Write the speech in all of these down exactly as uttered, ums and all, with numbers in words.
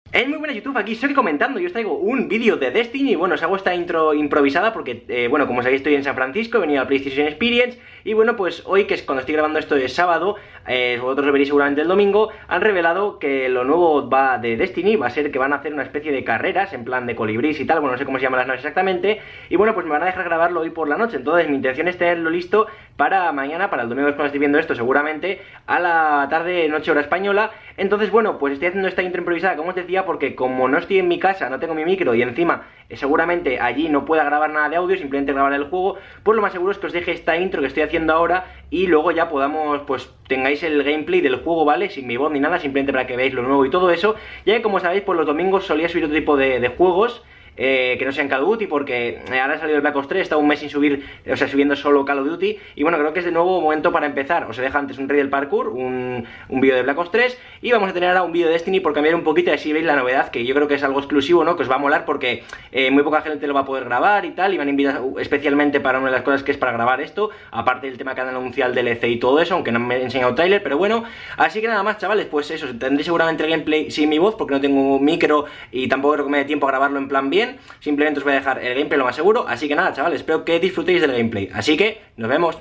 Es muy buena YouTube, aquí estoy comentando, yo os traigo un vídeo de Destiny. Bueno, os hago esta intro improvisada porque, eh, bueno, como sabéis estoy en San Francisco, he venido a PlayStation Experience. Y bueno, pues hoy, que es cuando estoy grabando esto, es sábado, eh, vosotros lo veréis seguramente el domingo. Han revelado que lo nuevo va de Destiny va a ser que van a hacer una especie de carreras, en plan de colibrís y tal, bueno, no sé cómo se llaman las naves exactamente. Y bueno, pues me van a dejar grabarlo hoy por la noche, entonces mi intención es tenerlo listo para mañana, para el domingo cuando estoy viendo esto, seguramente a la tarde, noche hora española. Entonces bueno, pues estoy haciendo esta intro improvisada, como os decía, porque como no estoy en mi casa, no tengo mi micro y encima eh, seguramente allí no pueda grabar nada de audio, simplemente grabar el juego, pues lo más seguro es que os deje esta intro que estoy haciendo ahora y luego ya podamos, pues tengáis el gameplay del juego, ¿vale? Sin mi voz ni nada, simplemente para que veáis lo nuevo y todo eso. Ya que como sabéis, pues los domingos solía subir otro tipo de, de juegos, Eh, que no sean Call of Duty, porque ahora ha salido el Black Ops tres, está un mes sin subir, o sea, subiendo solo Call of Duty, y bueno, creo que es de nuevo momento para empezar. Os he dejado antes un rey del parkour, un, un vídeo de Black Ops tres, y vamos a tener ahora un vídeo de Destiny por cambiar un poquito y así veis la novedad, que yo creo que es algo exclusivo, ¿no? Que os va a molar porque eh, muy poca gente lo va a poder grabar y tal, y van a invitar especialmente para una de las cosas que es para grabar esto, aparte del tema que han anunciado el D L C y todo eso, aunque no me he enseñado trailer, pero bueno, así que nada más, chavales, pues eso, tendré seguramente el gameplay sin mi voz, porque no tengo micro y tampoco creo que me dé tiempo a grabarlo en plan bien. Simplemente os voy a dejar el gameplay lo más seguro. Así que nada, chavales, espero que disfrutéis del gameplay. Así que, nos vemos.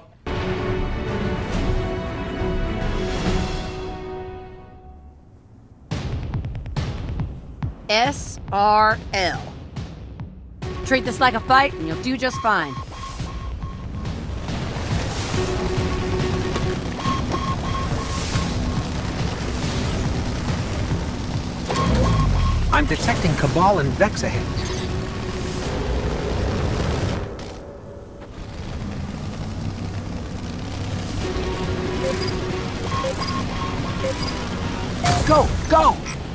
S R L. Treat this like a fight and you'll do just fine. I'm detecting Cabal and Vex ahead. Go! Go!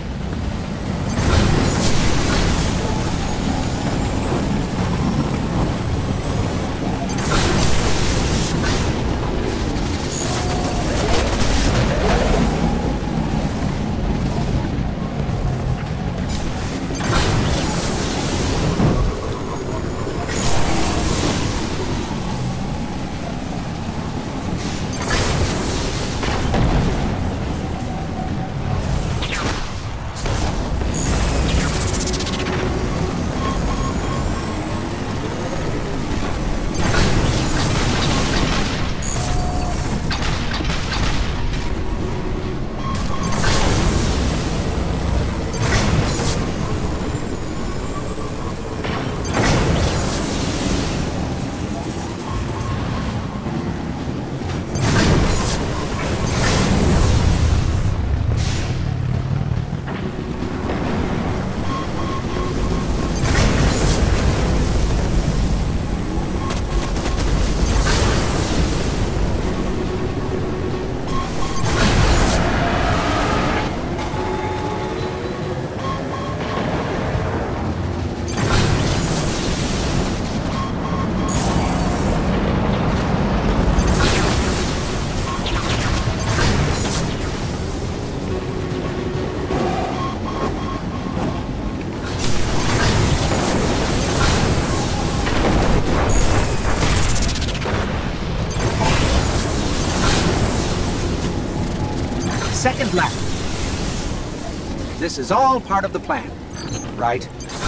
Second lap. This is all part of the plan, right?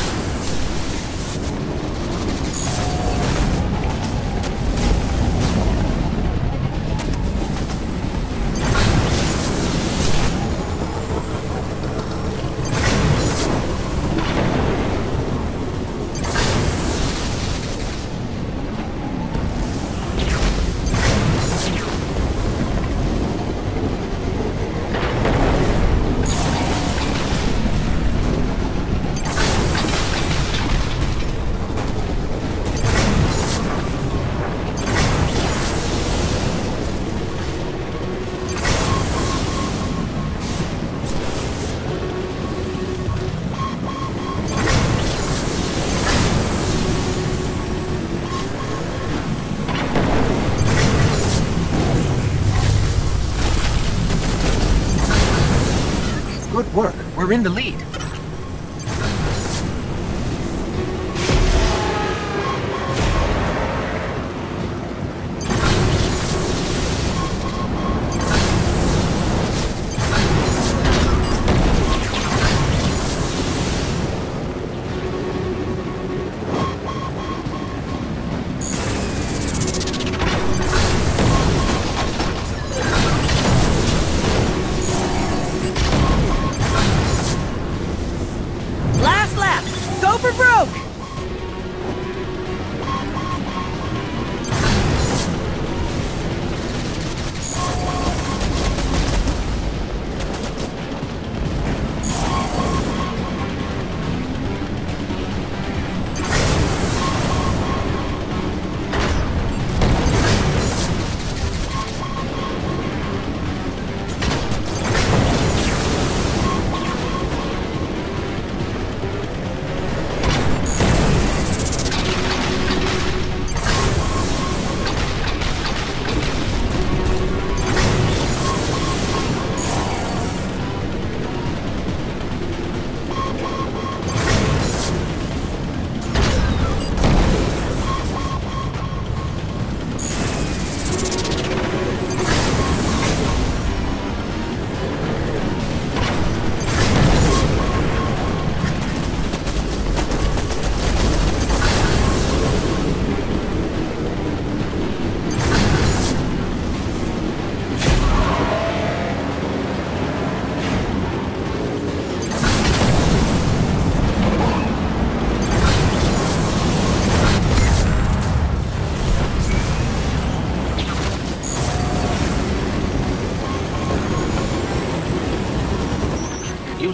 Good work. We're in the lead.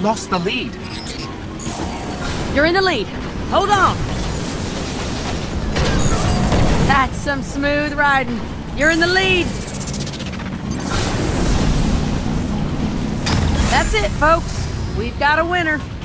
lost the lead. You're in the lead. Hold on. That's some smooth riding. You're in the lead. That's it, folks. We've got a winner.